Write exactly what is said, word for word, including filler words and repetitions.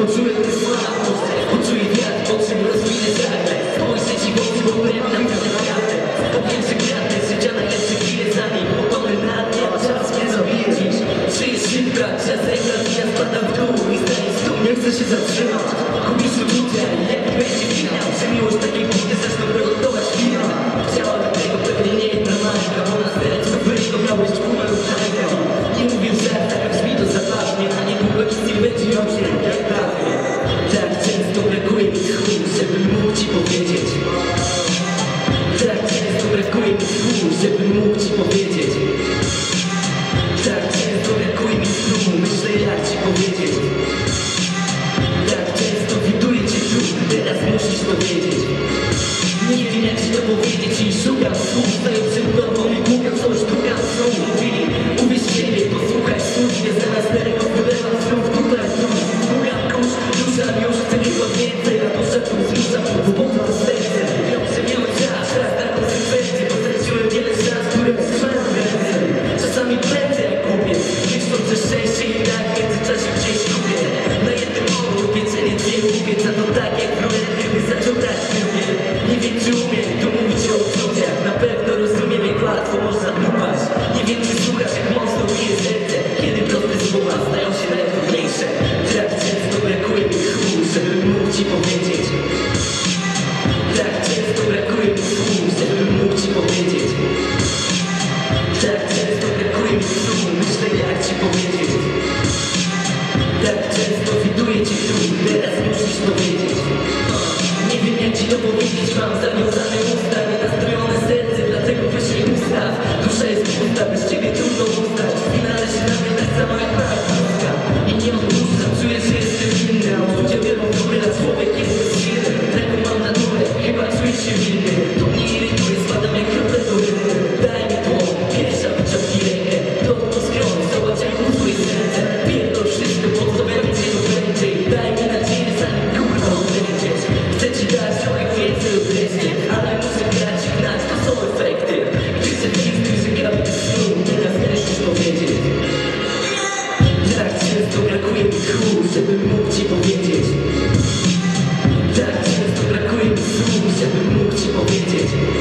poczuję ten smak, poczuję wiatr, po czym rozwinę żagle. Spojrzę ci w oczy, bo byłem na pewno naprawdę. Powiem, że gwiazdy życia najlepsze chwile za nim. Opony na dnie, czas mnie zabije dziś. Żyję szybka, czas ekran, ja spadam w dół i staję z dół, nie chcę się zatrzymać. Gubisz uczucia, jaki będzie finał. Że miłość takiej buty zaczną preludować chwilę. Chciałabym tego, pewnie nie jest normalne. Bo na sercu wyjść, to miałeś czpumę lub tajkę. Nie mówię, że tak jak brzmi to zabawnie, a niedługo nic nie będzie oczy jak dawniej. Tak często brakuje mi słów, żebym mógł ci powiedzieć. Tak często brakuje mi słów, żebym mógł ci powiedzieć. Tak często brakuje mi słów, myślę jak ci powiedzieć. Tak często widuję cię tu, teraz musisz powiedzieć. Nie wiem jak ci to powiedzieć i szukam słów, stoją przed tobą i mówią coś, szukam słów. Mówili, uwierz w siebie, posłuchaj słów, nie zamiast tego wylewam słów tutaj słów. Szukam kurz, dusza już chce chyba więcej, a dusza tu zrzuca w bok to serce. Wiem, że miałem czas, raz na konsekwencje, bo straciłem wiele szans, które wstrzymałem ręce. Czasami pędzę jak kupiec, myśląc, że szczęście i tak w międzyczasie gdzieś kupię. Na jednym oku pieczenie dwie kupiec, a to tak jak w rolę, gdyby zaczął dać piłkę. Nie wiem czy umiem tu mówić o uczuciach, na pewno rozumiem jak łatwo można upaść. Nie wiem czy słuchasz jak mocno bije serce, kiedy proste słowa stają się najtrudniejsze. Tak często brakuje mi słów, żebym mógł ci powiedzieć. Tak często brakuje mi słów, żebym mógł ci powiedzieć. Tak często brakuje mi słów, myślę jak ci powiedzieć. Tak często widuję cię tu, teraz musisz powiedzieć. Nie wiem jak ci to powiedzieć, mam zawiązane usta, nienastrojone serce, dlatego weź jej ustaw. Dusza jest pusta, bez ciebie trudno ustać. W finale się na mnie tak samo jak moja krótka. I nie odpuszczam, czuję, że jestem inny. A ludzie wiedzą dobry, a człowiek jest bezsilny. Taką mam naturę, chyba czuję się winny. To mnie irytuje, spadam jak krople do ryby. Daj mi dłoń, pierwsza wyciągnij rękę. To to skroń, zobacz jak twoje serce. Pierdol wszystko, po co będzie to będzie. Daj mi nadzieję, zanim kurwa odejdziesz. Chcę ci dać trochę więcej od reszty, ale muszę grać i gnać, to są efekty. Widzę filmy, że gramy w snu, teraz musisz powiedzieć. Tak często brakuje mi słów, żebym mógł ci powiedzieć. Tak często brakuje mi słów, żebym mógł ci powiedzieć.